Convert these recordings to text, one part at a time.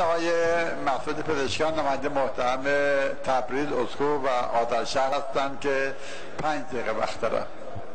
آقای مسعود پزشکیان نماینده محترم تبریز، اسکو و آذرشهر هستند که 5 دقیقه وقت دارن.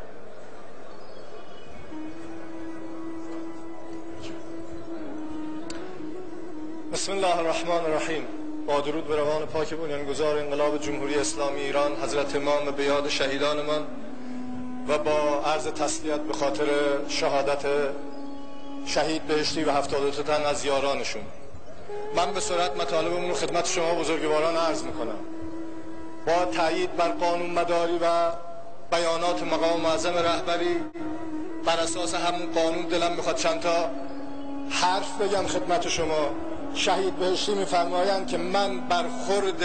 بسم الله الرحمن الرحیم. با درود به روان پاک بنیانگذار انقلاب جمهوری اسلامی ایران حضرت امام به یاد شهیدانمان و با عرض تسلیت به خاطر شهادت شهید بهشتی و 72 تن از یارانشون، من به سرعت مطالبمون رو خدمت شما بزرگواران عرض میکنم. با تأیید بر قانون مداری و بیانات مقام معظم رهبری، بر اساس همون قانون دلم میخواد چند تا حرف بگم خدمت شما. شهید بهشتی میفرمایند که من برخورد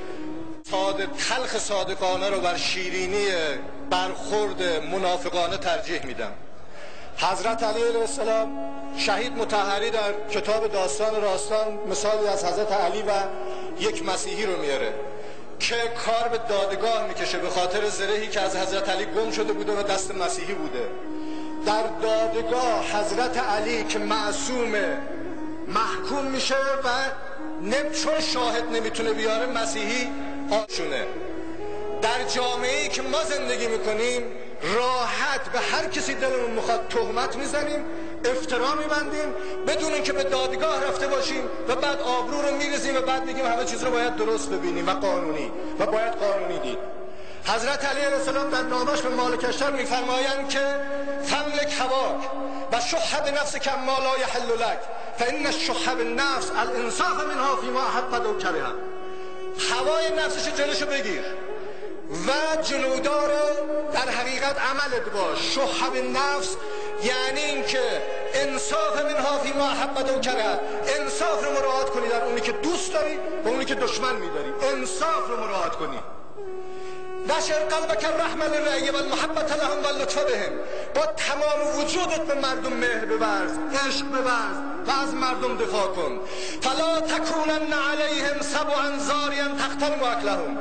تلخ صادقانه رو بر شیرینی برخورد منافقانه ترجیح میدم. حضرت علی علیه السلام شهید مطهری در کتاب داستان راستان مثالی از حضرت علی و یک مسیحی رو میاره که کار به دادگاه میکشه به خاطر زرهی که از حضرت علی گم شده بوده و دست مسیحی بوده. در دادگاه حضرت علی که معصومه محکوم میشه و چون شاهد نمیتونه بیاره مسیحی آشونه. در جامعه‌ای که ما زندگی میکنیم راحت به هر کسی دلمون میخواد تهمت میزنیم، افترا میبندیم بدون اینکه به دادگاه رفته باشیم و بعد آبرو رو میریزیم و بعد میگیم همه چیز رو باید درست ببینیم و قانونی و باید قانونی دید. حضرت علی علیه السلام در نامش به مالکشتر میفرمایند که فملک هواک و شح بنفسک ما لا یحل لک فان الشح بالنفس الانصاف منها فيما احبت و کره. هوای نفسش جلوشو بگیر و جلودار در حقیقت عملت باش. شح بالنفس یعنی اینکه انصاف منها فيما احبت و کره، انصاف رو مراعات کنی در اونی که دوست داری و اونی که دشمن میداری، انصاف رو مراعات کنی. نشر قلبک الرحمه للرعیه و المحبت لهم و اللطف بهم، با تمام وجودت به مردم مهر بورز، عشق بورز و از مردم دفاع کن. فلا تکونن علیهم سبعا زاریا تخترم اکلهم،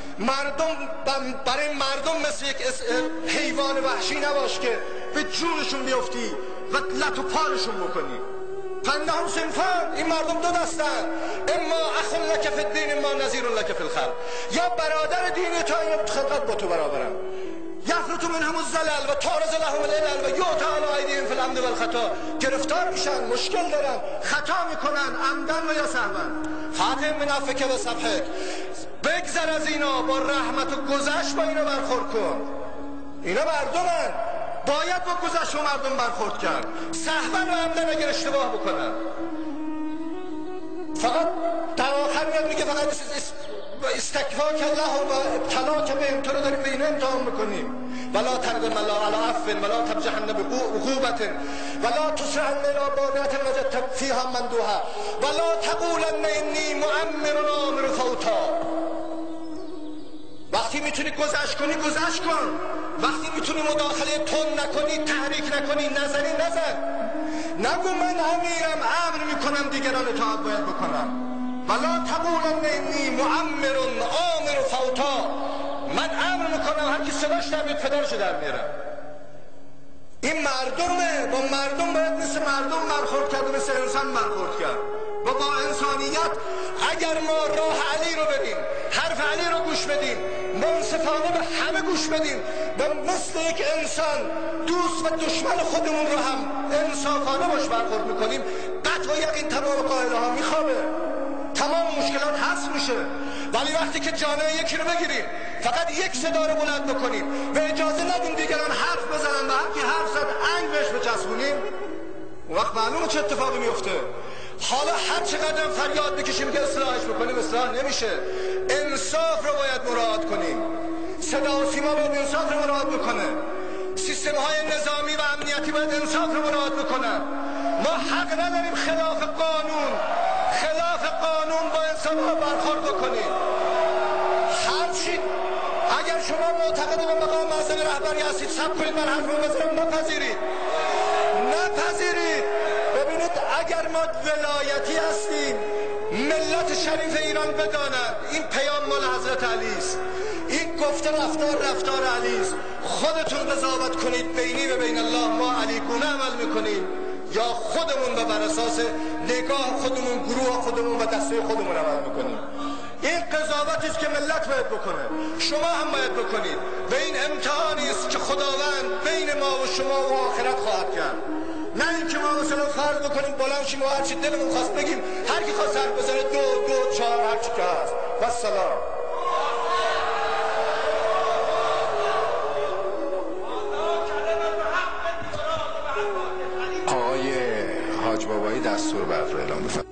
برای مردم مثل یک حیوان وحشی نباش که به جونشون بیفتی و لط و پارشون بکنی. فانهم صنفان، این مردم دو دستن، اما اخ لک فی الدین اما نظیر لک فی الخلق، یا برادر دینی تا این خلقت با تو برابرن. یفرط منهم الزلل و تارز لهم العلل و یؤتی علی ایدیهم فی العمد و الخطا، گرفتار میشن، مشکل دارن، خطا میکنن عمدن و یا سهوا. فاطم من عفوک و صفحک، بگذر از اینا، با رحمت و گذشت با اینا برخورد کن. اینا مردمن، باید با گذشت و مردم برخورد کرد، سهوا و عمدن اگر اشتباه بکنن. فقط در آخر میاد میگه فقط استکفاک الله و ابتلاک بهم، تو رو داریم به این امتحان میکنیم. ولا تردم الله علی عفو ولا تبجحن بعقوبة ولا تسرعن الى بانیة وجدت فیها مندوحة ولا تقولن انی مؤمر آمر فوتا. وقتی میتونی گذشت کنی گذشت کن، وقتی میتونی مداخله تند نکنی، تحریک نکنی، نزنی نزن. نگو من امیرم امر میکنم دیگران اطاعت باید بکنم. ولا تقولن انی مؤمر آمر فوتا، من امر میکنم هر کی صداش در بیاد پدرشو در میارم. این مردمه، با مردم باید مثل مردم برخورد کرد و مثل انسان برخورد کرد و با انسانیت. اگر ما راه علی رو بریم، حرف علی رو گوش بدیم، منصفانه به همه گوش بدیم و مثل یک انسان دوست و دشمن خودمون رو هم انصافانه باش برخورد میکنیم، قطع و یقین تمام قاعده ها میخوابه، تمام مشکلات حل میشه. ولی وقتی که جامعه یکی رو بگیریم، فقط یک صدا رو بلند بکنیم و اجازه ندیم دیگران حرف بزنن و هر کی حرف زد انگ بهش بچسبونیم، اون وقت معلومه چه اتفاقی میفته. حالا هر چقدر فریاد بکشیم که اصلاحش بکنیم اصلاح نمیشه. انصاف رو باید مراعات کنیم، صدا و سیما باید انصاف رو مراعات بکنه، سیستم های نظامی و امنیتی باید انصاف رو مراعات بکنن. ما حق نداریم خلاف قانون با انسان ها برخورد بکنیم. هرچی اگر شما معتقد به مقام معظم رهبری هستید صبر کنید، من حرفمو بزنم، نپذیرید. ببینید اگر ما ولایتی هستیم، ملت شریف ایران بدانند این پیام مال حضرت علی است، این گفته رفتار علی است. خودتون قضاوت کنید بینی و بین الله ما علی گونه عمل میکنیم یا خودمون بر اساس نگاه خودمون، گروه خودمون و دسته خودمون عمل میکنیم. این قضاوتی است که ملت باید بکنه، شما هم باید بکنید و این امتحانی است که خداوند بین ما و شما و آخرت خواهد کرد. نه اینکه ما مثلا فرض بکنیم بلند شیم و هر چی دلمون خواست بگیم، هر کی خواست حرف بزنه 2 2 4 هر چی که هست. والسلام. آقای حاج بابایی دستور بر اعلام بفرمایید.